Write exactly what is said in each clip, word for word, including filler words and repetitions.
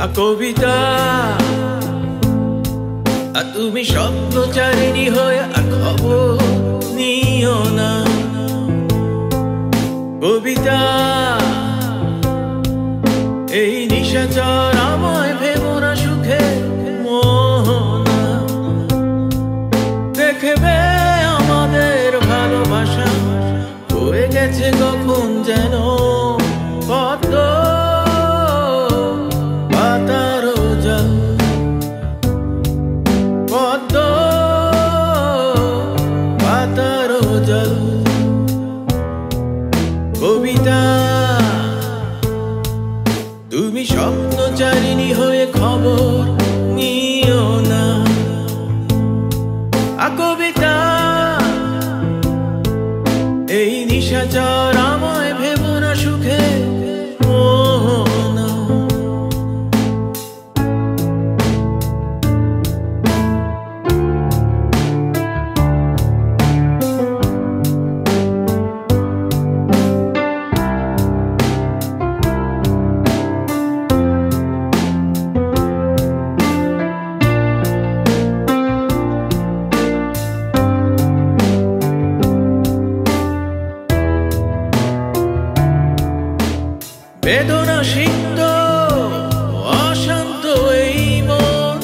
কবিতা তুমি স্বপ্নচারিণী হয়ে খবর নিও না। কবিতা এই নিশাচর আমায় ভেবো না সুখে মোহনা। দেখবে আমাদের ভালোবাসা হয়ে গেছে কখন যেন পদ্ম পাতার জল, পদ্ম পাতার জল। কবিতা তুমি স্বপ্নচারিণী হয়ে খবর নিও না। কবিতা এই নিশাচর আমায় ভেবো না সুখে মোহনা। বেদনা সিক্ত অশান্ত এই মন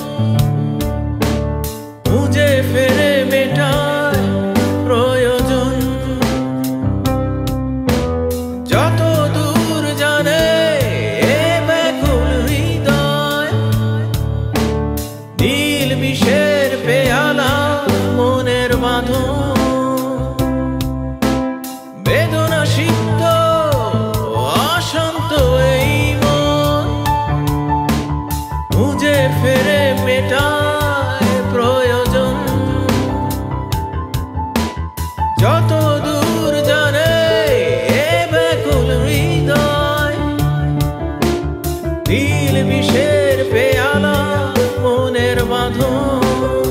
খুঁজে ফেরে মেটায় প্রয়োজন। যত দূর জানে এ ব্যাকুল হৃদয়, নীল বিষের পেয়ালা মনের বাঁধন। বেদনা সিক্ত অশান্ত এই মন খুঁজে ফেরে মেটায় প্রয়োজন। যত দূর জানে এ ব্যাকুল হৃদয়, নীল বিষের পেয়ালা মনের বাঁধন।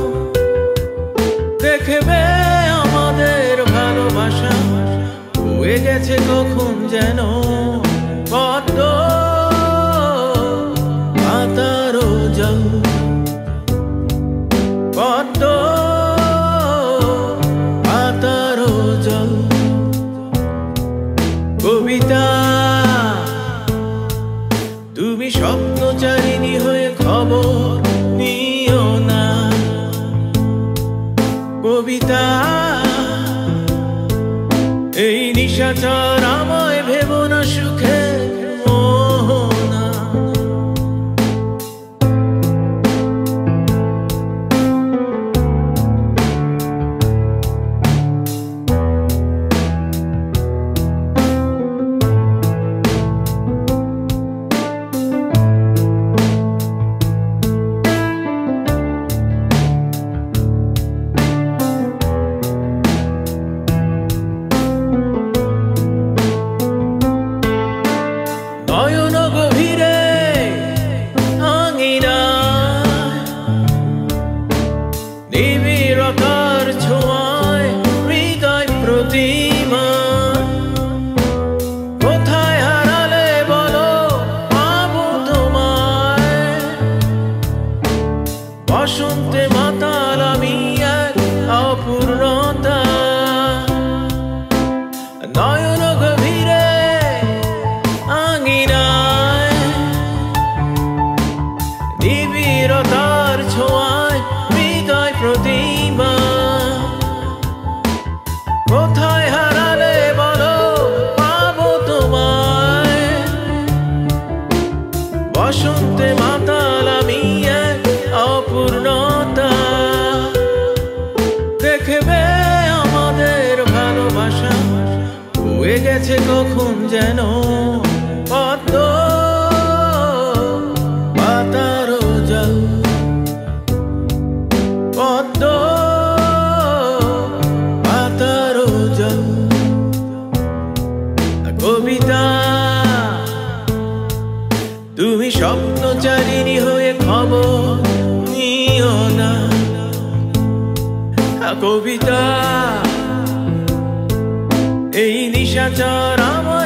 দেখবে আমাদের ভালোবাসা হয়ে গেছে কখন যেন পদ্ম পাতার জল, পদ্ম পাতার জল। কবিতা তুমি স্বপ্নচারিণী হয়ে খবর নিও না। কবিতা এই নিশাচর আমায় ভেবো না সুখে মোহনা। নয়ন গভীরে আঙিনায় নিবিড়তার ছোঁয়ায় হৃদয় প্রতিমা। কোথায় হারালে বলো পাবো তোমায়, বসন্তে মাতাল আমি এক অপূর্ণতা। নয়ন গভীরে আঙিনায় নিবিড়তার ছোঁয়ায় হৃদয় প্রতিমা। কোথায় হারালে বলো পাবো তোমায়, বসন্তে মাতাল আমি এক অপূর্ণতা। দেখবে আমাদের ভালোবাসা হয়ে গেছে কখন যেন পদ্ম পাতার জল, পদ্ম পাতার জল। কবিতা তুমি স্বপ্নচারিণী হয়ে খবর নিও না। কবিতা এই নিশাচর আমার